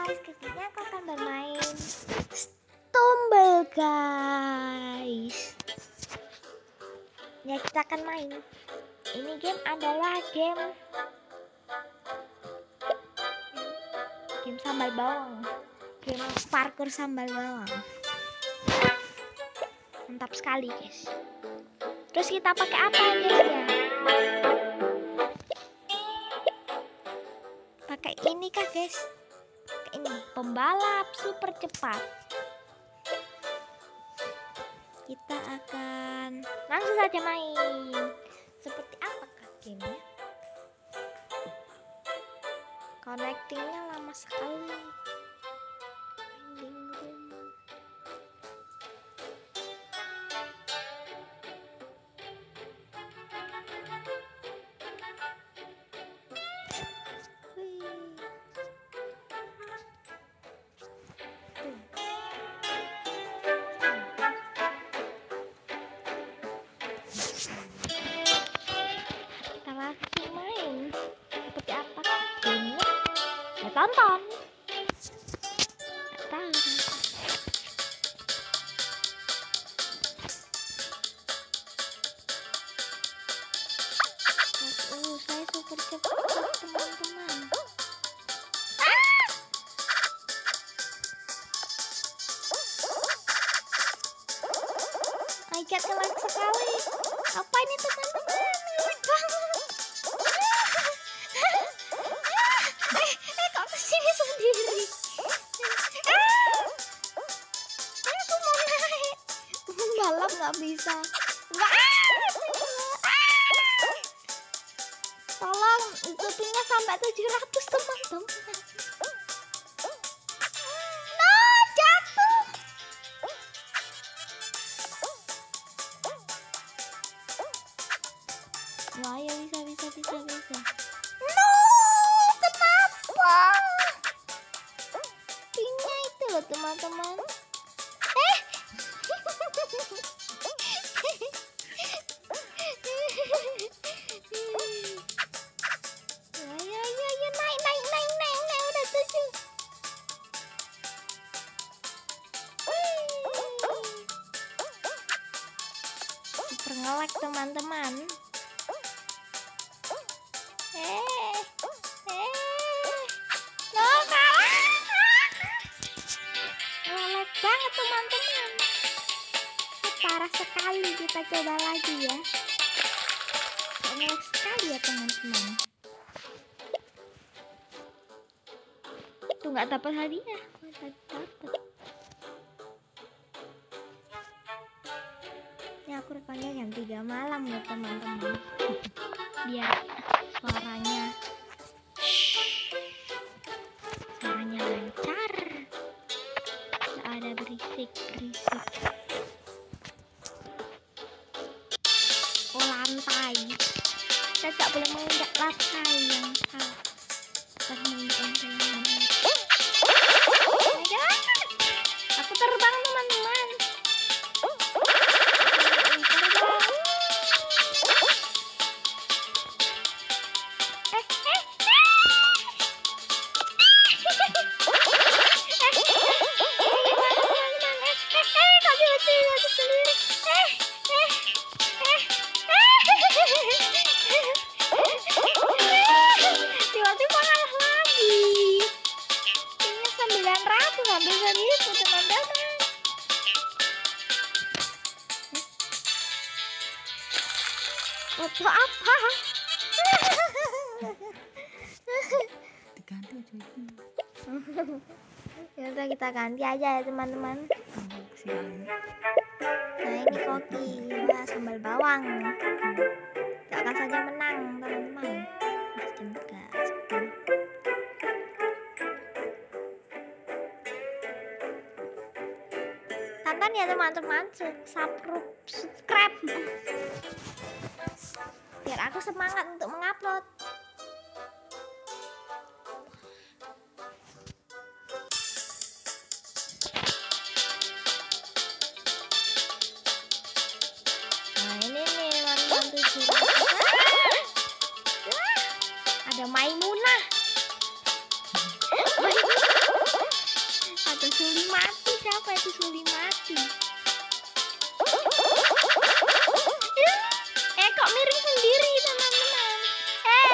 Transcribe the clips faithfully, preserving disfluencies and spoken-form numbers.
guys, kali aku akan bermain Stumble guys. Ya, kita akan main. Ini game adalah game game sambal bawang, game parkour sambal bawang. Mantap sekali guys. Terus kita pakai apa guys ya? Pakai ini kah guys? Pakai ini, pembalap super cepat. Kita akan langsung saja main. Seperti apakah gamenya? Connectingnya lama sekali. Ending room. Kita langsung main. Seperti apa gamenya? Ya tonton. Nggak tahu. Oh, saya super cepat teman-teman. I get ngelag sekali. Apa ini teman-teman? Ngelag banget. eh, eh kok kesini sendiri? Ah, eh, aku mau naik. Balap nggak bisa. Nggak. Ah, tolong, kupingnya sampai tujuh ratus teman-teman. Wah, ya bisa, bisa, bisa, bisa. No, kenapa? Pinya itu loh teman-teman. Eh, ya, ya, ya, ya, naik, naik, naik, naik, naik, udah tujuh. Super ngelag teman-teman. Eh, eh, no, kalah. Ngelag banget teman-teman. Parah sekali, kita coba lagi ya. Ngelag sekali ya teman-teman. Tuh nggak dapat hadiah, nggak dapat. Ini aku rekamnya jam tiga malam loh teman-teman. Biar suaranya suaranya lancar, tidak ada berisik berisik. Oh, lantai, saya tidak boleh menginjak lantai yang salah. Saya menginjak lantai. Aku terbang teman-teman. Tiba-tiba kalah lagi. Ini sembilan ratus, hampir seribu teman-teman. Foto apa? Diganti aja itu. Ya udah, kita ganti aja ya teman-teman. Nah, ini koki, nah, sambal bawang. Kita akan saja menang teman-teman. Jam tiga sepuluh. Tonton ya teman-teman, subscribe biar aku semangat untuk mengupload. Nah, ini nih teman-teman, tujuh. Ada Maimunah. apa itu Suli mati? Eh kok miring sendiri teman-teman? Eh,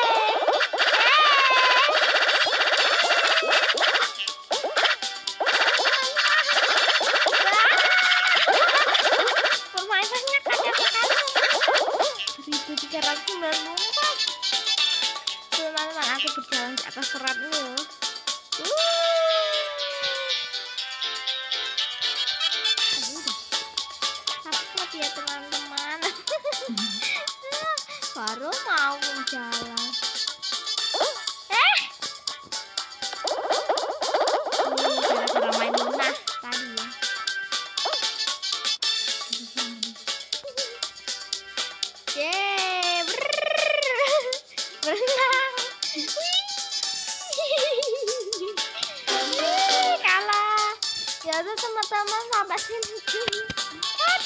eh. Permainannya kacau sekali. seribu tiga ratus sembilan puluh empat. Teman-teman, aku berjalan di atas serat loh. Takut ya teman-teman. Baru mau jalan. Eh, ini gara-gara main lunah tadi ya. Yeay, berenang. Wih, kalah. Ya udah teman-teman, sampai sini.